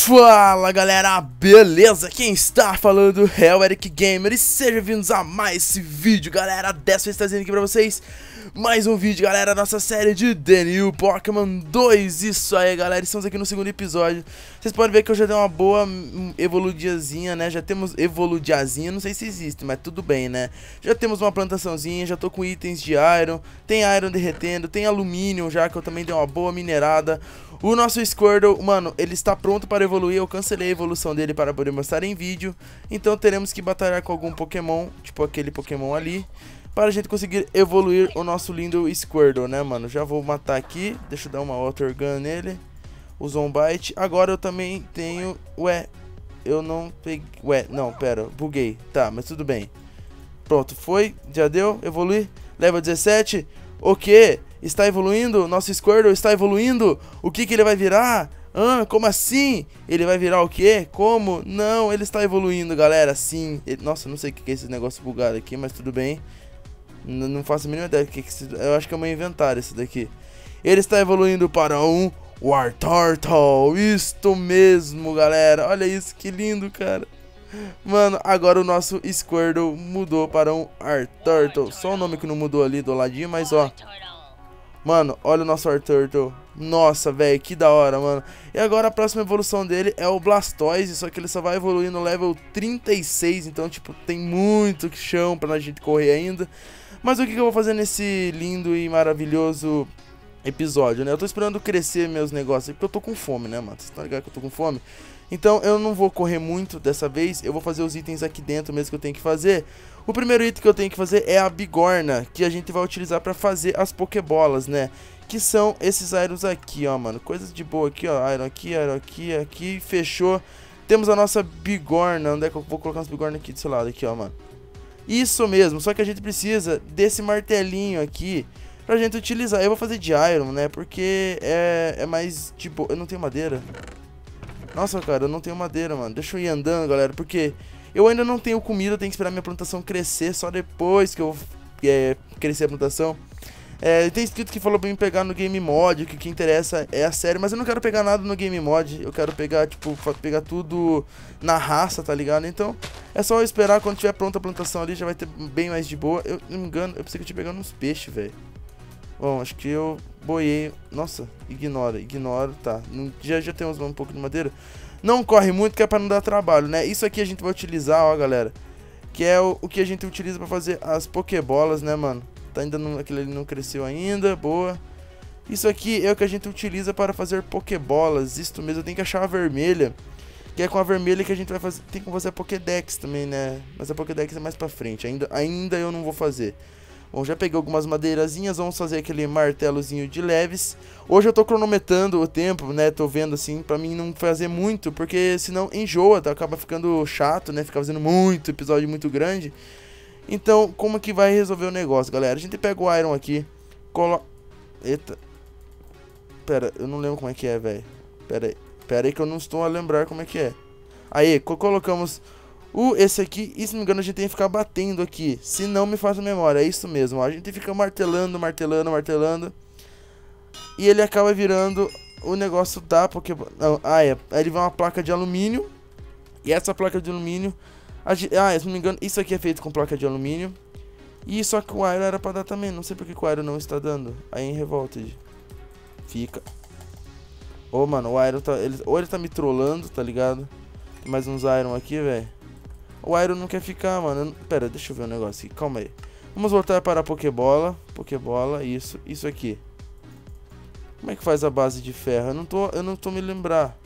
Fala galera, beleza? Quem está falando é o Eric Gamer e sejam bem-vindos a mais esse vídeo, galera. Dessa vez trazendo aqui pra vocês mais um vídeo, galera, nossa série de The New Pokémon 2. Isso aí, galera, estamos aqui no segundo episódio. Vocês podem ver que eu já dei uma boa evoludiazinha, né? Já temos evoludiazinha, não sei se existe, mas tudo bem, né? Já temos uma plantaçãozinha, já tô com itens de Iron, tem Iron derretendo, tem alumínio já, que eu também dei uma boa minerada. O nosso Squirtle, mano, ele está pronto para evoluir. Eu cancelei a evolução dele para poder mostrar em vídeo. Então teremos que batalhar com algum Pokémon, tipo aquele Pokémon ali, para a gente conseguir evoluir o nosso lindo Squirtle, né, mano? Já vou matar aqui, deixa eu dar uma Water Gun nele. O Zombite. Agora eu também tenho... Ué, eu não peguei... Ué, não, pera, buguei. Tá, mas tudo bem. Pronto, foi, já deu, evoluir. Level 17, o quê? Está evoluindo? Nosso Squirtle está evoluindo? O que ele vai virar? Como assim? Ele vai virar o quê? Como? Não, ele está evoluindo, galera. Sim. Nossa, não sei o que é esse negócio bugado aqui, mas tudo bem. Não faço a mínima ideia do que eu acho que é meu inventário esse daqui. Ele está evoluindo para um Wartortle. Isto mesmo, galera. Olha isso, que lindo, cara. Mano, agora o nosso Squirtle mudou para um Wartortle. Só o nome que não mudou ali do ladinho, mas ó. Mano, olha o nosso Wartortle. Nossa, velho, que da hora, mano. E agora a próxima evolução dele é o Blastoise. Só que ele só vai evoluir no level 36. Então, tipo, tem muito chão pra gente correr ainda. Mas o que eu vou fazer nesse lindo e maravilhoso episódio, né? Eu tô esperando crescer meus negócios. Porque eu tô com fome, né, mano? Vocês estão ligados que eu tô com fome? Então eu não vou correr muito dessa vez. Eu vou fazer os itens aqui dentro mesmo que eu tenho que fazer. O primeiro item que eu tenho que fazer é a bigorna, que a gente vai utilizar pra fazer as pokébolas, né? Que são esses irons aqui, ó, mano. Coisas de boa aqui, ó. Iron aqui, aqui. Fechou. Temos a nossa bigorna. Onde é que eu vou colocar as bigorna aqui desse lado aqui, ó, mano? Isso mesmo. Só que a gente precisa desse martelinho aqui pra gente utilizar. Eu vou fazer de iron, né? Porque é mais de boa. Eu não tenho madeira. Nossa, cara, eu não tenho madeira, mano. Deixa eu ir andando, galera, porque eu ainda não tenho comida. Eu tenho que esperar minha plantação crescer. Só depois que eu crescer a plantação. Tem escrito que falou pra mim pegar no Game Mod, que o que interessa é a série. Mas eu não quero pegar nada no Game Mod. Eu quero pegar, tipo, pegar tudo na raça, tá ligado? Então, é só eu esperar. Quando tiver pronta a plantação ali, já vai ter bem mais de boa. Eu não me engano, eu pensei que eu tinha pegado uns peixes, velho. Bom, acho que eu boiei. Nossa, ignora, tá. Já temos um pouco de madeira. Não corre muito, que é pra não dar trabalho, né? Isso aqui a gente vai utilizar, ó, galera. Que é o que a gente utiliza pra fazer as pokébolas, né, mano? Tá ainda aquele ali não cresceu ainda, boa. Isso aqui é o que a gente utiliza para fazer pokébolas. Isto mesmo, eu tenho que achar a vermelha. Que é com a vermelha que a gente vai fazer. Tem que fazer a Pokédex também, né? Mas a Pokédex é mais pra frente. Ainda eu não vou fazer. Bom, já peguei algumas madeirazinhas, vamos fazer aquele martelozinho de leves. Hoje eu tô cronometrando o tempo, né, tô vendo assim, pra mim não fazer muito, porque senão enjoa, tá? Acaba ficando chato, né, ficar fazendo muito episódio muito grande. Então, como que vai resolver o negócio, galera? A gente pega o Iron aqui, Eita. Pera, eu não lembro como é que é, velho. Pera aí que eu não estou a lembrar como é que é. Aí, colocamos... esse aqui, e se não me engano, a gente tem que ficar batendo aqui. Se não me faz a memória, é isso mesmo, ó. A gente fica martelando. E ele acaba virando o negócio da Pokébola. Aí ele vai uma placa de alumínio. E essa placa de alumínio... se não me engano, isso aqui é feito com placa de alumínio. E só que o Iron era pra dar também. Não sei porque que o Iron não está dando. Aí em Revolted fica. Mano, o Iron tá... Ou ele tá me trollando, tá ligado? Tem mais uns Iron aqui, velho. O Iron não quer ficar, mano. Pera, deixa eu ver um negócio aqui. Calma aí. Vamos voltar para a Pokébola. Isso aqui. Como é que faz a base de ferro? Eu não tô me lembrar.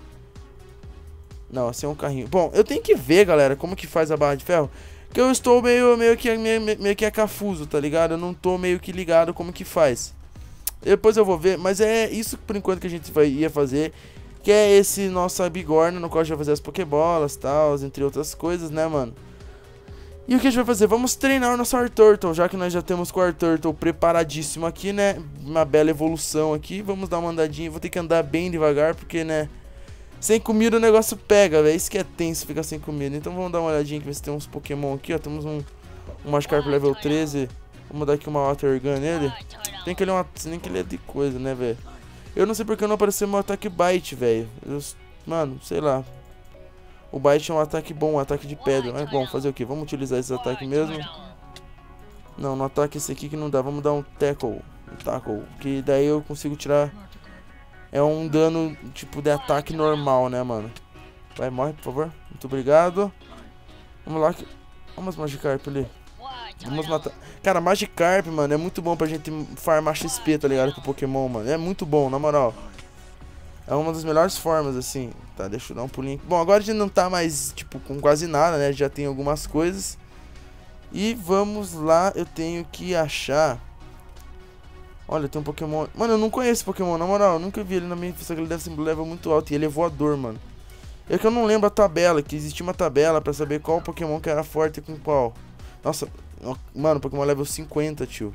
Não, assim é um carrinho. Bom, eu tenho que ver, galera, como que faz a barra de ferro. Que eu estou meio que cafuso, tá ligado? Eu não tô meio que ligado como que faz. Depois eu vou ver, mas é isso por enquanto que a gente ia fazer. Que é esse nosso bigorna, no qual a gente vai fazer as pokébolas, tal, entre outras coisas, né, mano? E o que a gente vai fazer? Vamos treinar o nosso Wartortle, já que nós já temos com o Wartortle preparadíssimo aqui, né? Uma bela evolução aqui. Vamos dar uma andadinha, vou ter que andar bem devagar, porque, né? Sem comida o negócio pega, velho. Isso que é tenso ficar sem comida. Então vamos dar uma olhadinha aqui, ver se tem uns Pokémon aqui, ó. Temos um Magikarp level 13. Vamos dar aqui uma Water Gun nele. Tem que ele é nem que ele é de coisa, né, velho? Eu não sei porque não apareceu meu ataque bite, velho. Mano, sei lá. O Bite é um ataque bom, um ataque de pedra. Mas bom, fazer o que? Vamos utilizar esse ataque mesmo. Não, no ataque esse aqui que não dá. Vamos dar um tackle. Um tackle. Que daí eu consigo tirar. É um dano tipo de ataque normal, né, mano? Vai, morre, por favor. Muito obrigado. Vamos lá. Vamos Magikarp ali. Vamos matar. Cara, Magikarp, mano, é muito bom pra gente farmar XP, tá ligado? Com Pokémon, mano. É muito bom, na moral. É uma das melhores formas, assim. Tá, deixa eu dar um pulinho. Bom, agora a gente não tá mais, tipo, com quase nada, né? Já tem algumas coisas. E vamos lá, eu tenho que achar... Olha, tem um Pokémon... Mano, eu não conheço esse Pokémon, na moral. Eu nunca vi ele na minha infância, ele deve ser um level muito alto. E ele é voador, mano. É que eu não lembro a tabela, que existia uma tabela pra saber qual Pokémon que era forte com qual. Nossa, mano, Pokémon level 50, tio.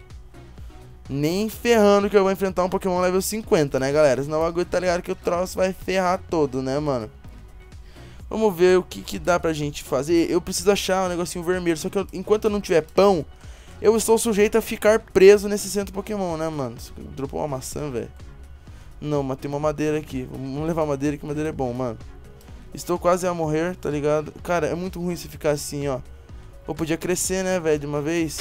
Nem ferrando que eu vou enfrentar um Pokémon level 50, né, galera? Senão o bagulho tá ligado que o troço vai ferrar todo, né, mano? Vamos ver o que dá pra gente fazer. Eu preciso achar um negocinho vermelho. Só que enquanto eu não tiver pão, eu estou sujeito a ficar preso nesse centro Pokémon, né, mano? Dropou uma maçã, velho. Não, mas tem uma madeira aqui. Vamos levar madeira, que madeira é bom, mano. Estou quase a morrer, tá ligado? Cara, é muito ruim se ficar assim, ó. Eu podia crescer, né, velho, de uma vez.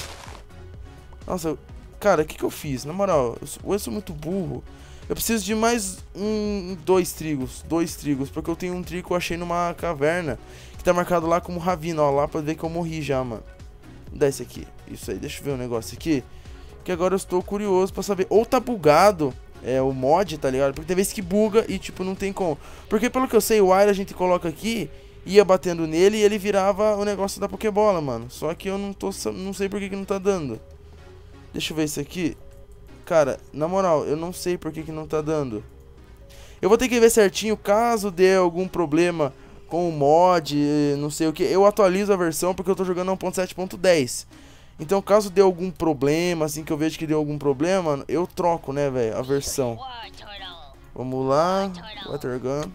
Nossa, cara, o que eu fiz? Na moral, eu sou muito burro. Eu preciso de mais dois trigos, porque eu tenho um trigo que eu achei numa caverna, que tá marcado lá como Ravina, ó, lá pra ver que eu morri já, mano. Dá esse aqui, isso aí, deixa eu ver um negócio aqui, que agora eu estou curioso pra saber, ou tá bugado, o mod, tá ligado? Porque tem vezes que buga e, tipo, não tem como. Porque pelo que eu sei, o Wire a gente coloca aqui, ia batendo nele e ele virava o negócio da Pokébola, mano. Só que eu não sei por que não tá dando. Deixa eu ver isso aqui. Cara, na moral, eu não sei por que não tá dando. Eu vou ter que ver certinho, caso dê algum problema com o mod, não sei o que. Eu atualizo a versão porque eu tô jogando 1.7.10. Então, caso dê algum problema, assim, que eu vejo que deu algum problema, eu troco, né, velho, a versão. Vamos lá, Water Gun.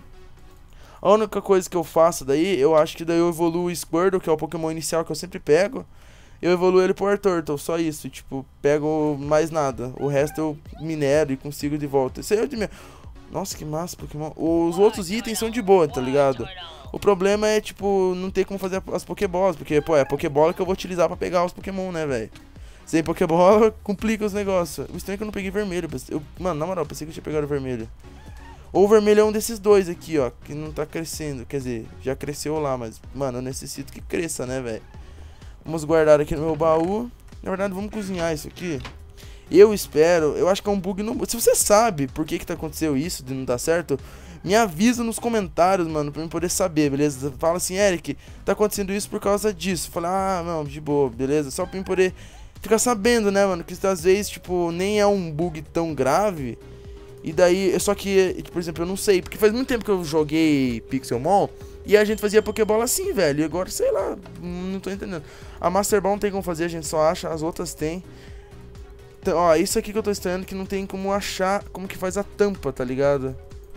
A única coisa que eu faço daí, eu acho que daí eu evoluo o Squirtle, que é o Pokémon inicial que eu sempre pego. Eu evoluo ele pro Wartortle, só isso, tipo, pego mais nada. O resto eu minero e consigo de volta. Isso aí é de minha... Nossa, que massa, Pokémon. Os outros itens são de boa, tá ligado? O problema é, tipo, não ter como fazer as Pokébolas, porque, pô, é a Pokébola que eu vou utilizar pra pegar os Pokémon, né, velho? Sem Pokébola, complica os negócios. O estranho é que eu não peguei vermelho. Mano, na moral, pensei que eu tinha pegado vermelho. Ou o vermelho é um desses dois aqui, ó, que não tá crescendo. Quer dizer, já cresceu lá, mas, mano, eu necessito que cresça, né, velho? Vamos guardar aqui no meu baú. Na verdade, vamos cozinhar isso aqui. Eu espero, eu acho que é um bug no... Se você sabe por que tá acontecendo isso, de não dar certo, me avisa nos comentários, mano, pra eu poder saber, beleza? Fala assim, Eric, tá acontecendo isso por causa disso. Fala, ah, não, de boa, beleza? Só pra eu poder ficar sabendo, né, mano? Que às vezes, tipo, nem é um bug tão grave. E daí, só que, por exemplo, eu não sei, porque faz muito tempo que eu joguei Pixelmon e a gente fazia Pokébola assim, velho. E agora, sei lá, não tô entendendo. A Master Ball não tem como fazer, a gente só acha, as outras tem. Então, ó, isso aqui que eu tô estranhando que não tem como achar como que faz a tampa, tá ligado?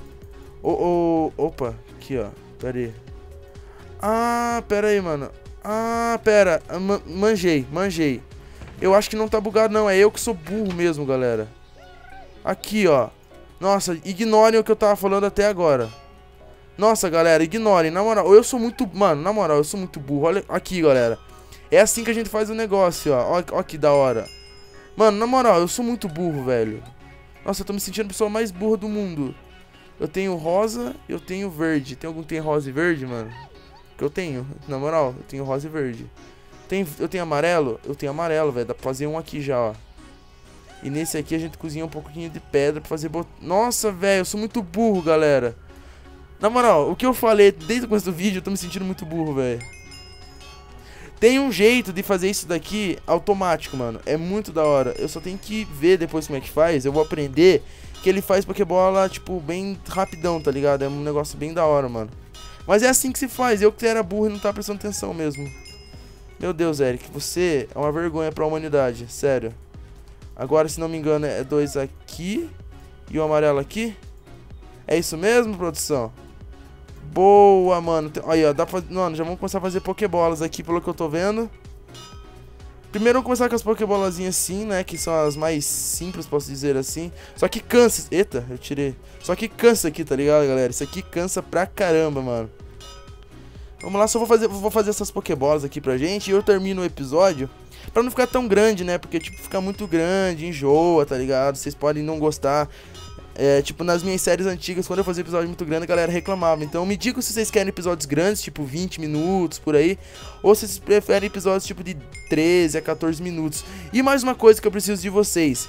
Opa, aqui, ó, pera aí. Ah, pera aí, mano. Ah, pera, manjei. Eu acho que não tá bugado não, é eu que sou burro mesmo, galera. Aqui, ó. Nossa, ignorem o que eu tava falando até agora. Nossa, galera, ignorem, na moral, eu sou muito... Mano, na moral, eu sou muito burro. Olha aqui, galera. É assim que a gente faz o negócio, ó. Ó que da hora. Mano, na moral, eu sou muito burro, velho. Nossa, eu tô me sentindo a pessoa mais burra do mundo. Eu tenho rosa, eu tenho verde. Tem algum que tem rosa e verde, mano? Que eu tenho, na moral, eu tenho rosa e verde. Eu tenho amarelo? Eu tenho amarelo, velho. Dá pra fazer um aqui já, ó. E nesse aqui a gente cozinha um pouquinho de pedra pra fazer Nossa, velho, eu sou muito burro, galera. Na moral, o que eu falei desde o começo do vídeo, eu tô me sentindo muito burro, velho. Tem um jeito de fazer isso daqui automático, mano. É muito da hora. Eu só tenho que ver depois como é que faz. Eu vou aprender que ele faz Pokébola, tipo, bem rapidão, tá ligado? É um negócio bem da hora, mano. Mas é assim que se faz. Eu que era burro e não tava prestando atenção mesmo. Meu Deus, Eric, você é uma vergonha pra humanidade, sério. Agora, se não me engano, é 2 aqui e o amarelo aqui. É isso mesmo, produção? Boa, mano. Aí, ó, dá pra... Mano, já vamos começar a fazer Pokébolas aqui, pelo que eu tô vendo. Primeiro vamos começar com as pokebolazinhas assim, né? Que são as mais simples, posso dizer assim. Só que cansa. Eita, eu tirei. Só que cansa aqui, tá ligado, galera? Isso aqui cansa pra caramba, mano. Vamos lá, só vou fazer essas pokebolas aqui pra gente. E eu termino o episódio pra não ficar tão grande, né? Porque, tipo, fica muito grande, enjoa, tá ligado? Vocês podem não gostar. Tipo, nas minhas séries antigas, quando eu fazia episódio muito grande, a galera reclamava. Então me digam se vocês querem episódios grandes, tipo 20 minutos, por aí. Ou se vocês preferem episódios tipo de 13 a 14 minutos. E mais uma coisa que eu preciso de vocês.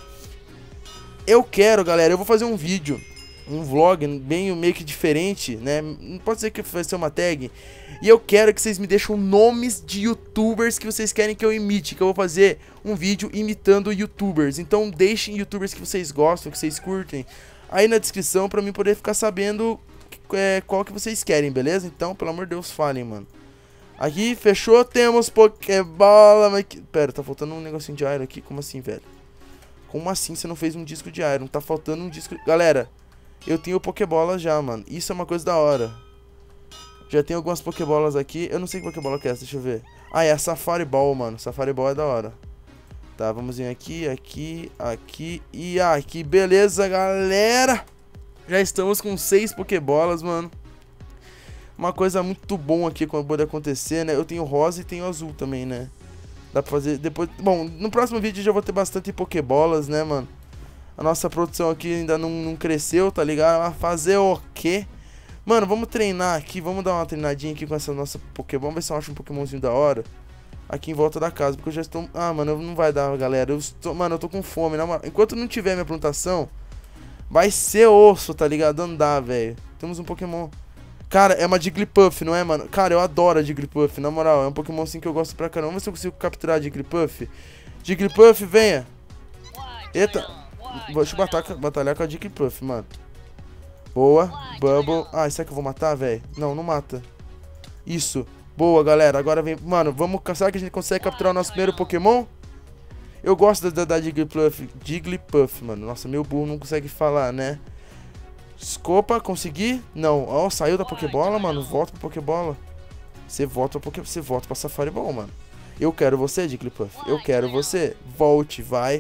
Eu quero, galera, eu vou fazer um vídeo, um vlog bem meio que diferente, né? Não pode ser que vai ser uma tag. E eu quero que vocês me deixem nomes de youtubers que vocês querem que eu imite. Que eu vou fazer um vídeo imitando youtubers. Então deixem youtubers que vocês gostam, que vocês curtem aí na descrição pra mim poder ficar sabendo qual que vocês querem, beleza? Então, pelo amor de Deus, falem, mano. Aqui, fechou, temos Pokébola, mas... Pera, tá faltando um negocinho de Iron aqui, como assim, velho? Como assim você não fez um disco de Iron? Tá faltando um disco... Galera, eu tenho Pokébola já, mano. Isso é uma coisa da hora. Já tem algumas Pokébolas aqui. Eu não sei que Pokébola que é essa, deixa eu ver. Ah, é a Safari Ball, mano. Safari Ball é da hora. Tá, vamos vir aqui, aqui, aqui e aqui. Beleza, galera. Já estamos com 6 Pokébolas, mano. Uma coisa muito bom aqui quando pode acontecer, né? Eu tenho rosa e tenho azul também, né? Dá pra fazer depois... Bom, no próximo vídeo já vou ter bastante Pokébolas, né, mano? A nossa produção aqui ainda não cresceu, tá ligado? Mas fazer o quê? Mano, vamos treinar aqui. Vamos dar uma treinadinha aqui com essa nossa Pokémon. Ver se eu acho um Pokémonzinho da hora aqui em volta da casa, porque eu já estou... Ah, mano, não vai dar, galera. Mano, eu tô com fome, na moral. Enquanto não tiver minha plantação, vai ser osso, tá ligado? Andar, velho. Temos um Pokémon. Cara, é uma Jigglypuff, não é, mano? Cara, eu adoro a Jigglypuff, na moral. É um Pokémon assim que eu gosto pra caramba. Vamos ver se eu consigo capturar a Jigglypuff. Jigglypuff, venha. Eita. Deixa eu batalhar com a Jigglypuff, mano. Boa. Bubble. Ah, será que eu vou matar, velho? Não, não mata. Isso. Boa, galera. Agora vem... Mano, vamos... Será que a gente consegue capturar o nosso primeiro Pokémon? Eu gosto da Jigglypuff, mano. Nossa, meu burro não consegue falar, né? Escopa, consegui? Não. Ó, saiu da Pokébola, mano. Volta pra Pokébola. Você volta pra Safari Ball, mano. Eu quero você, Jigglypuff. Eu quero você. Volte. Vai.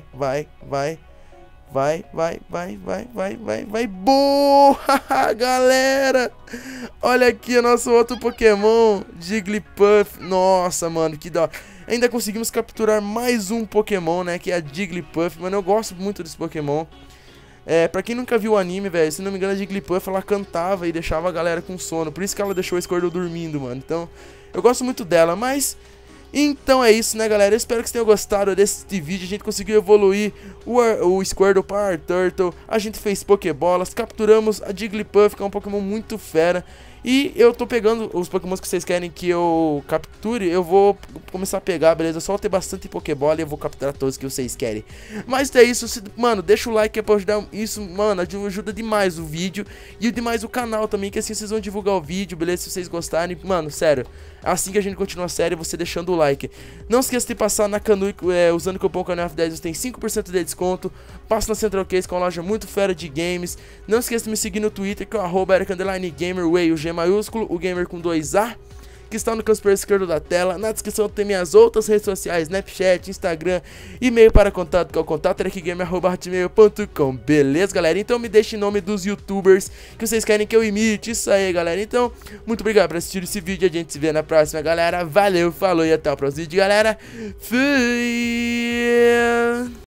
Vai. Boa, galera. Olha aqui o nosso outro Pokémon, Jigglypuff. Nossa, mano, que da hora. Ainda conseguimos capturar mais um Pokémon, né, que é a Jigglypuff. Mano, eu gosto muito desse Pokémon. Pra quem nunca viu o anime, velho, se não me engano, a Jigglypuff, ela cantava e deixava a galera com sono. Por isso que ela deixou o Squirtle dormindo, mano. Então, eu gosto muito dela, mas... Então é isso, né, galera? Eu espero que vocês tenham gostado desse vídeo. A gente conseguiu evoluir o Squirtle para Arturtle. A gente fez Pokébolas, capturamos a Jigglypuff, que é um Pokémon muito fera. E eu tô pegando os Pokémons que vocês querem que eu capture. Eu vou começar a pegar, beleza? Só ter bastante Pokébola e eu vou capturar todos que vocês querem. Mas é isso, mano, deixa o like pra ajudar isso, mano, ajuda demais o vídeo. E demais o canal também, que assim vocês vão divulgar o vídeo, beleza? Se vocês gostarem, mano, sério. Assim que a gente continua a série, você deixando o like. Não esqueça de passar na Kanui, usando o cupom CANUF10, você tem 5% de desconto. Passa na Central Case, que é uma loja muito fera de games. Não esqueça de me seguir no Twitter, que é o @eric_gamer, o G maiúsculo, o gamer com 2A, que está no canto superior esquerdo da tela. Na descrição tem minhas outras redes sociais, Snapchat, Instagram, e-mail para contato, que é o contato@ericgamer.com. Beleza, galera? Então me deixe em nome dos youtubers que vocês querem que eu imite. Isso aí, galera. Então, muito obrigado por assistir esse vídeo. A gente se vê na próxima, galera. Valeu, falou e até o próximo vídeo, galera. Fui!